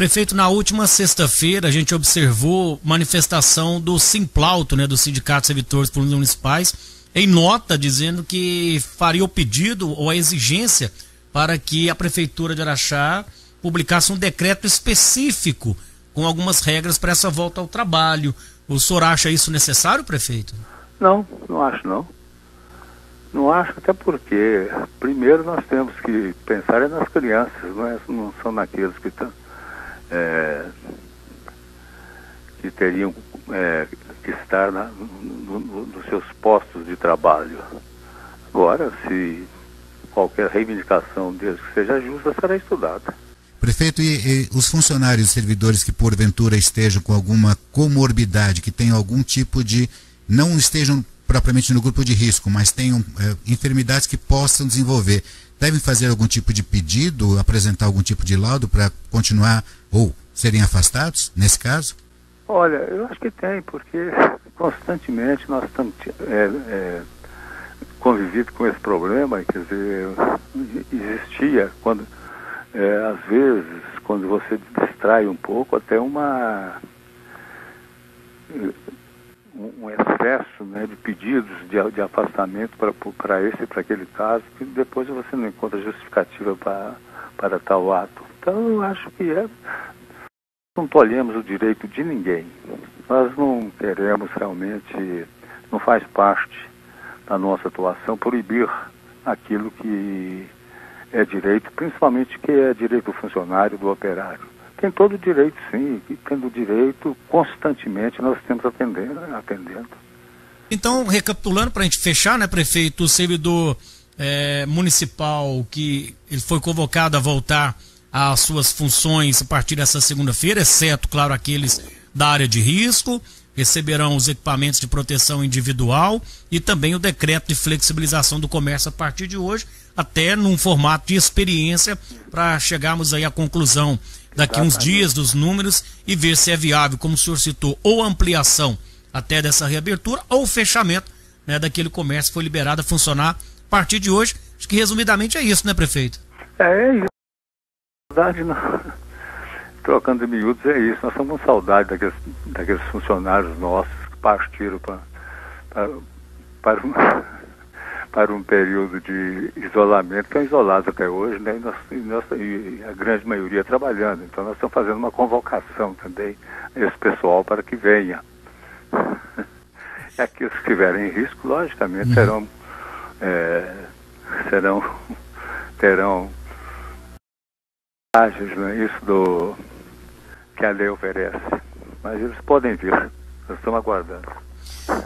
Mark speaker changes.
Speaker 1: Prefeito, na última sexta-feira a gente observou manifestação do Simplauto, do Sindicato de Servidores Públicos Municipais, em nota dizendo que faria o pedido ou a exigência para que a Prefeitura de Araxá publicasse um decreto específico com algumas regras para essa volta ao trabalho. O senhor acha isso necessário, prefeito?
Speaker 2: Não, não acho não. Não acho, até porque primeiro nós temos que pensar nas crianças, não são naqueles que estão que teriam que estar nos seus postos de trabalho. Agora, se qualquer reivindicação deles que seja justa, será estudada.
Speaker 3: Prefeito, e os funcionários e servidores que porventura estejam com alguma comorbidade, que tenham algum tipo de, não estejam propriamente no grupo de risco, mas tenham enfermidades que possam desenvolver, devem fazer algum tipo de pedido, apresentar algum tipo de laudo para continuar ou serem afastados, nesse caso?
Speaker 2: Olha, eu acho que tem, porque constantemente nós estamos convivido com esse problema, quer dizer, existia quando, às vezes, quando você distrai um pouco, até um excesso de pedidos de afastamento para esse e para aquele caso, que depois você não encontra justificativa para tal ato. Então eu acho que não tolhemos o direito de ninguém. Nós não queremos realmente, não faz parte da nossa atuação proibir aquilo que é direito, principalmente que é direito do funcionário, do operário. Tem todo o direito, sim, e tendo direito, constantemente nós estamos atendendo.
Speaker 1: Então, recapitulando, para a gente fechar, prefeito, o servidor municipal que ele foi convocado a voltar às suas funções a partir dessa segunda-feira, exceto, claro, aqueles da área de risco, receberão os equipamentos de proteção individual e também o decreto de flexibilização do comércio a partir de hoje, até num formato de experiência, para chegarmos aí à conclusão daqui uns dias dos números e ver se é viável, como o senhor citou, ou ampliação até dessa reabertura ou fechamento daquele comércio que foi liberado a funcionar a partir de hoje. Acho que resumidamente é isso, prefeito?
Speaker 2: É isso. Na verdade, trocando em miúdos, é isso. Nós estamos com saudade daqueles funcionários nossos que partiram para um período de isolamento, estão isolados até hoje, e a grande maioria trabalhando. Então nós estamos fazendo uma convocação também a esse pessoal para que venha. E aqueles que estiverem em risco, logicamente, terão isso que a lei oferece. Mas eles podem vir, nós estamos aguardando.